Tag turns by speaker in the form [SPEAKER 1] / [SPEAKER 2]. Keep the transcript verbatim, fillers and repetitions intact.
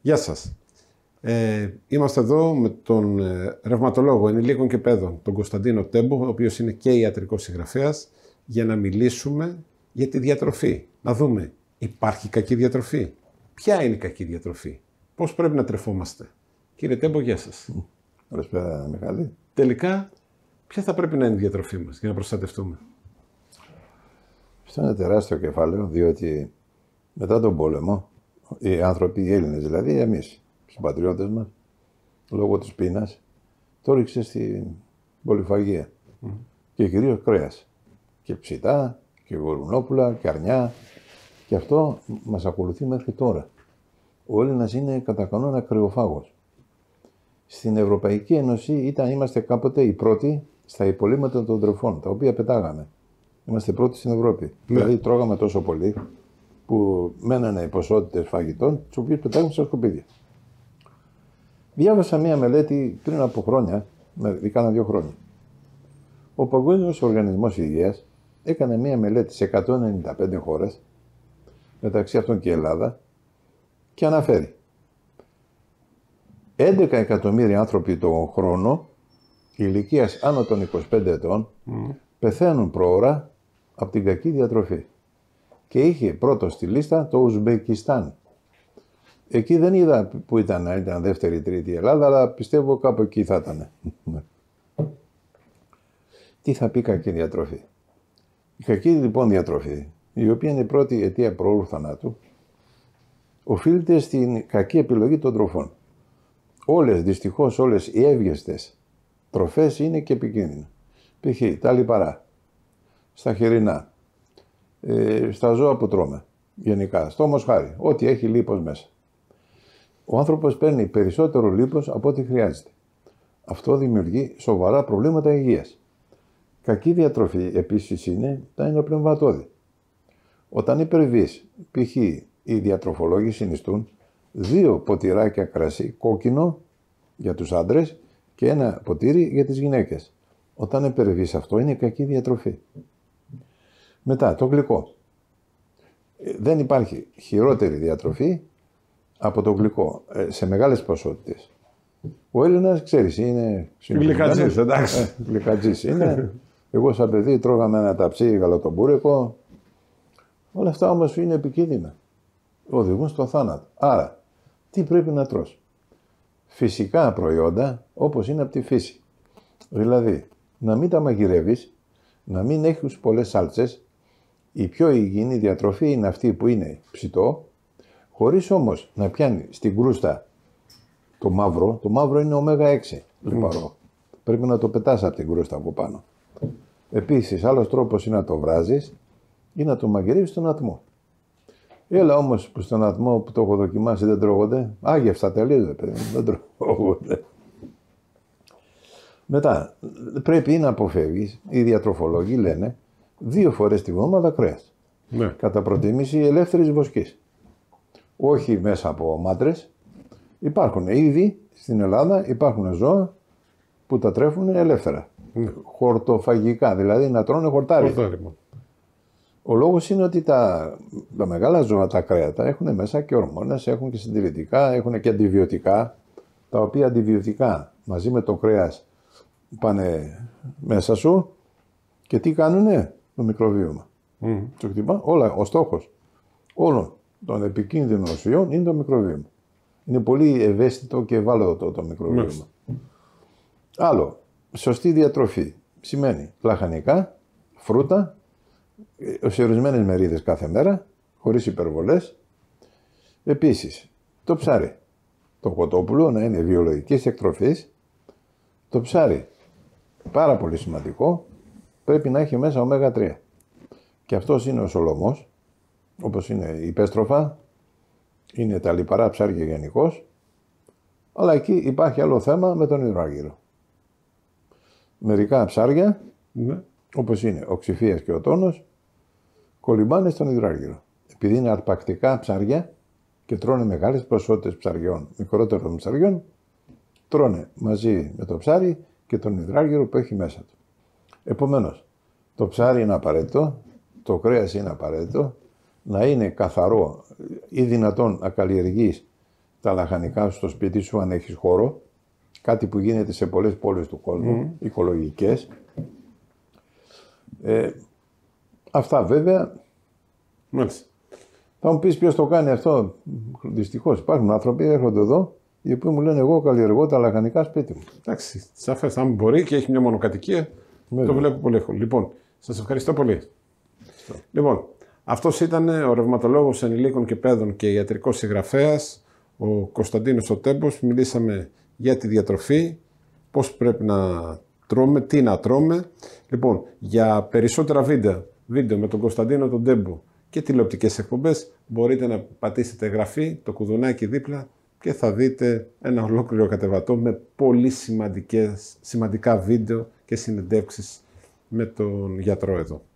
[SPEAKER 1] Γεια σας. Ε, είμαστε εδώ με τον ε, ρευματολόγο ενηλίκων και παιδών, τον Κωνσταντίνο Τέμπο, ο οποίος είναι και ιατρικός συγγραφέας, για να μιλήσουμε για τη διατροφή. Να δούμε, υπάρχει κακή διατροφή? Ποια είναι η κακή διατροφή? Πώς πρέπει να τρεφόμαστε? Κύριε Τέμπο, γεια σας.
[SPEAKER 2] Καλησπέρα, Μιχάλη.
[SPEAKER 1] Τελικά, ποια θα πρέπει να είναι η διατροφή μας για να προστατευτούμε?
[SPEAKER 2] Αυτό είναι τεράστιο κεφάλαιο, διότι μετά τον πόλεμο, οι άνθρωποι, οι Έλληνες δηλαδή, εμείς, οι συμπατριώτες μας, λόγω της πείνας, το ρίξε στην πολυφαγία. Mm. Και κυρίως κρέας. Και ψητά, και γουρνόπουλα, και αρνιά. Και αυτό μας ακολουθεί μέχρι τώρα. Ο Έλληνας είναι κατά κανόνα κρεοφάγος. Στην Ευρωπαϊκή Ένωση ήταν, είμαστε κάποτε οι πρώτοι στα υπολείμματα των τροφών, τα οποία πετάγαμε. Είμαστε πρώτοι στην Ευρώπη. Yeah. Δηλαδή τρώγαμε τόσο πολύ που μένανε οι ποσότητες φαγητών, τις οποίες πετάγαμε στα σκουπίδια. Διάβασα μία μελέτη πριν από χρόνια, κάνα δύο χρόνια. Ο Παγκόσμιος Οργανισμός Υγείας έκανε μία μελέτη σε εκατόν ενενήντα πέντε χώρες, μεταξύ αυτών και η Ελλάδα, και αναφέρει έντεκα εκατομμύρια άνθρωποι τον χρόνο ηλικίας άνω των είκοσι πέντε ετών mm. πεθαίνουν προώρα από την κακή διατροφή. Και είχε πρώτο στη λίστα το Ουσμπεκιστάν. Εκεί δεν είδα που ήταν, ήταν δεύτερη, τρίτη η Ελλάδα, αλλά πιστεύω κάπου εκεί θα ήταν. Τι θα πει κακή διατροφή? Η κακή λοιπόν διατροφή, η οποία είναι η πρώτη αιτία προώρου θανάτου, οφείλεται στην κακή επιλογή των τροφών. Όλες, δυστυχώς όλες οι εύγεστες τροφές είναι και επικίνδυνα. Π.χ. τα λιπαρά, στα χοιρινά, ε, στα ζώα που τρώμε, γενικά, στο μοσχάρι, ό,τι έχει λίπος μέσα. Ο άνθρωπος παίρνει περισσότερο λίπος από ό,τι χρειάζεται. Αυτό δημιουργεί σοβαρά προβλήματα υγείας. Κακή διατροφή επίσης είναι τα ενδοπνευματώδη. Όταν υπερβείς, π.χ. οι διατροφολόγοι συνιστούν δύο ποτηράκια κρασί κόκκινο για τους άντρες και ένα ποτήρι για τις γυναίκες. Όταν υπερβείς αυτό είναι κακή διατροφή. Μετά, το γλυκό. Δεν υπάρχει χειρότερη διατροφή από το γλυκό σε μεγάλες ποσότητες. Ο Έλληνας, ξέρεις, είναι...
[SPEAKER 1] Γλυκατζής, εντάξει.
[SPEAKER 2] Ε, γλυκατζής είναι. Εγώ σαν παιδί τρώγαμε ένα ταψί γαλατομπούρεκο. Όλα αυτά όμως είναι επικίνδυνα. Οδηγούν στο θάνατο. Άρα, τι πρέπει να τρως? Φυσικά προϊόντα όπως είναι από τη φύση. Δηλαδή, να μην τα μαγειρεύεις, να μην έχεις πολλές σάλτσες. Η πιο υγιεινή διατροφή είναι αυτή που είναι ψητό, χωρίς όμως να πιάνει στην κρούστα το μαύρο. Το μαύρο είναι ωμέγα έξι λιπαρό. Mm. Πρέπει να το πετάς από την κρούστα από πάνω. Επίσης, άλλος τρόπος είναι να το βράζεις ή να το μαγειρεύεις στον ατμό. Έλα όμως που στον ατμό που το έχω δοκιμάσει δεν τρώγονται. Άγευστα τελείως, παιδί, δεν τρώγονται. Μετά, πρέπει να αποφεύγεις, οι διατροφολόγοι λένε, δύο φορές τη βδομάδα κρέας. Ναι. Κατά προτίμηση ελεύθερης βοσκής. Όχι μέσα από μάτρες. Υπάρχουν ήδη στην Ελλάδα, υπάρχουν ζώα που τα τρέφουν ελεύθερα. Ναι. Χορτοφαγικά, δηλαδή να τρώνε χορτάρι. Χορτάρι. Ο λόγος είναι ότι τα, τα μεγάλα ζώα, τα κρέατα, έχουν μέσα και ορμόνες, έχουν και συντηρητικά, έχουν και αντιβιωτικά, τα οποία αντιβιωτικά μαζί με το κρέας πάνε μέσα σου και τι κάνουνε? Το μικροβίωμα. Mm. Το χτυπά, όλα, ο στόχος όλων των επικίνδυνων ουσιών είναι το μικροβίωμα. Είναι πολύ ευαίσθητο και ευάλωτο το μικροβίωμα. Mm. Άλλο, σωστή διατροφή σημαίνει λαχανικά, φρούτα, σε ορισμένες μερίδες κάθε μέρα, χωρίς υπερβολές. Επίσης, το ψάρι, το κοτόπουλο να είναι βιολογικής εκτροφής. Το ψάρι, πάρα πολύ σημαντικό, πρέπει να έχει μέσα ωμέγα τρία. Και αυτός είναι ο σολομός, όπως είναι η πέστροφα, είναι τα λιπαρά ψάρια γενικώς, αλλά εκεί υπάρχει άλλο θέμα με τον υδροάργυρο. Μερικά ψάρια, mm. όπως είναι ο ξηφίας και ο τόνος, κολυμπάνε στον υδροάργυρο. Επειδή είναι αρπακτικά ψάρια και τρώνε μεγάλες ποσότητες ψαριών, μικρότερων ψαριών, τρώνε μαζί με το ψάρι και τον υδράργυρο που έχει μέσα του. Επομένως, το ψάρι είναι απαραίτητο, το κρέας είναι απαραίτητο, να είναι καθαρό ή δυνατόν να καλλιεργείς τα λαχανικά στο σπίτι σου αν έχεις χώρο. Κάτι που γίνεται σε πολλές πόλεις του κόσμου, mm. οικολογικές. Ε, αυτά βέβαια.
[SPEAKER 1] Μάλιστα.
[SPEAKER 2] Θα μου πεις ποιος το κάνει αυτό. Δυστυχώς υπάρχουν άνθρωποι έρχονται εδώ οι οποίοι μου λένε εγώ καλλιεργώ τα λαχανικά σπίτι μου.
[SPEAKER 1] Εντάξει, σαφές, αν μπορεί και έχει μια μονοκατοικία, βέβαια. Το βλέπω πολύ εύκολο. Λοιπόν, σας ευχαριστώ πολύ. Ευχαριστώ. Λοιπόν, αυτός ήταν ο ρευματολόγος ενηλίκων και παιδών και ιατρικός συγγραφέας, ο Κωνσταντίνος ο Τέμπος. Μιλήσαμε για τη διατροφή, πώς πρέπει να τρώμε, τι να τρώμε. Λοιπόν, για περισσότερα βίντεο, βίντεο με τον Κωνσταντίνο τον Τέμπο και τηλεοπτικές εκπομπές, μπορείτε να πατήσετε εγγραφή, το κουδουνάκι δίπλα και θα δείτε ένα ολόκληρο κατεβατό με πολύ σημαντικές, σημαντικά βίντεο και συνεντεύξεις με τον γιατρό εδώ.